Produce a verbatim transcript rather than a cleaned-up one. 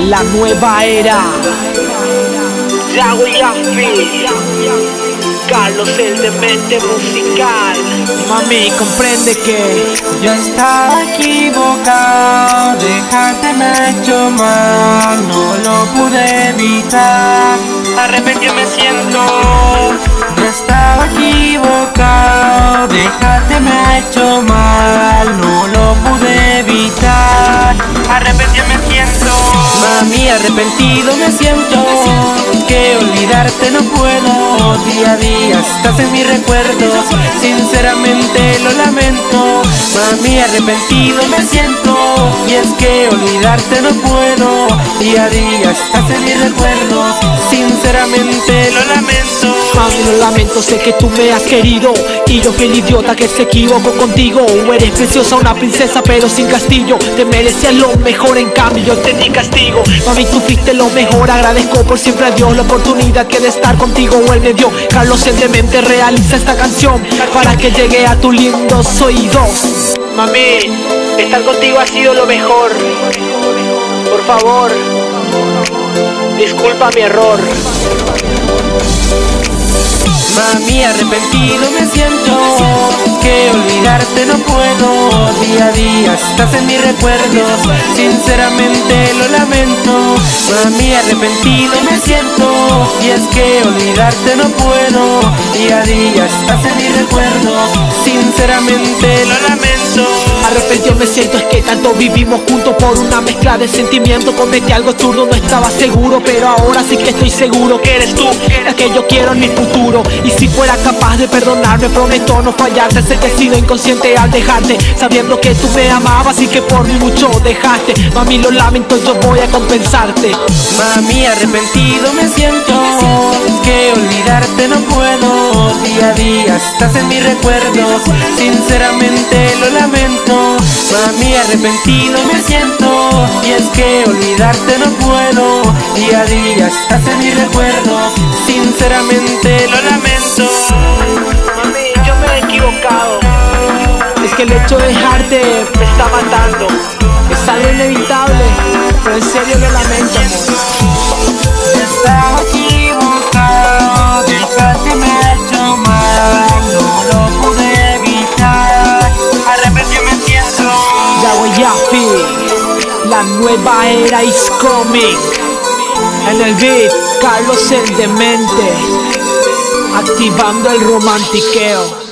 La nueva era. Yago y Afi, Carlos el demente musical. Mami, comprende que yo estaba equivocado, dejarte me ha hecho mal, no lo pude evitar, arrepentido me siento. Yo estaba equivocado, dejarte me ha hecho mal, no lo pude evitar, arrepentido me siento. Mami, arrepentido me siento, que olvidarte no puedo, día a día estás en mis recuerdos, sinceramente lo lamento. Mami, arrepentido me siento, y es que olvidarte no puedo, día a día estás en mis recuerdos, sinceramente lo lamento. Mami, lo lamento, sé que tú me has querido y yo fui el idiota que se equivocó contigo. Eres preciosa, una princesa pero sin castillo, te merecías lo mejor, en cambio yo te di castigo. Mami, tú fuiste lo mejor, agradezco por siempre a Dios la oportunidad que de estar contigo él me dio. Carlos el demente realiza esta canción para que llegue a tus lindos oídos. Mami, estar contigo ha sido lo mejor. Por favor, disculpa mi error. Mami, arrepentido me siento, que olvidarte no puedo, día a día estás en mis recuerdos, sinceramente lo lamento. Mami, arrepentido me siento, y es que olvidarte no puedo, día a día estás en mis recuerdos, sinceramente lo lamento. Arrepentido me siento, es que tanto vivimos juntos, por una mezcla de sentimientos cometí algo absurdo, no estaba seguro, pero ahora sí que estoy seguro que eres tú la que yo quiero en mi futuro. Y si fuera capaz de perdonarme, prometo no fallarte, sé que he sido inconsciente al dejarte, sabiendo que tú me amabas y que por mí mucho dejaste. Mami, lo lamento, yo voy a compensarte. Mami, arrepentido me siento, que olvidarte no puedo, día a día estás en mis recuerdos, sinceramente lo lamento. Mami, arrepentido me siento, y es que olvidarte no puedo, día a día estás en mis recuerdos, sinceramente lo lamento. Mami, yo me he equivocado, Es que el hecho de dejarte me está matando. es algo inevitable, pero en serio lo lamento, amor. Estaba equivocado, dejarte me ha hecho mal, no lo pude evitar, arrepentido me siento. Yago y Afi, la nueva era is coming. En el beat, Carlos el demente, activando el romantiqueo.